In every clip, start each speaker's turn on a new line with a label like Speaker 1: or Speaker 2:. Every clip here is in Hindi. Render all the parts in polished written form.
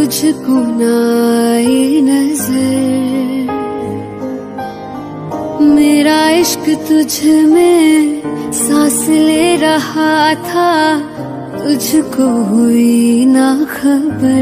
Speaker 1: तुझको ना आई नजर, मेरा इश्क तुझ में सांस ले रहा था, तुझको हुई ना खबर।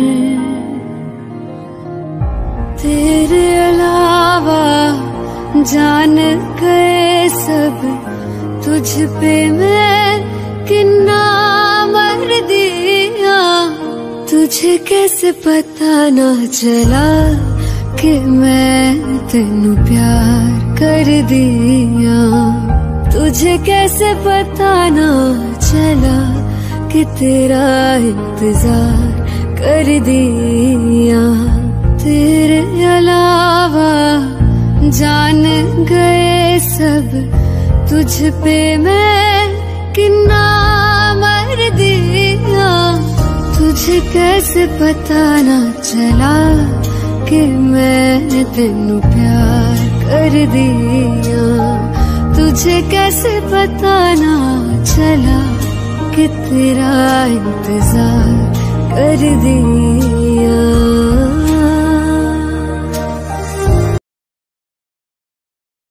Speaker 1: तेरे अलावा जान गए सब, तुझ पे मैं किन्ना मर दिया। तुझे कैसे पता ना चला कि मैं तेनू प्यार कर दिया। तुझे कैसे पता ना चला कि तेरा इंतजार कर दिया। तेरे अलावा जान गए सब, तुझ पे मैं किन्ना मर दिया। तुझे कैसे पता ना चला कि मैं तेनू प्यार कर दिया। तुझे कैसे पता ना चला कि तेरा इंतजार कर दिया।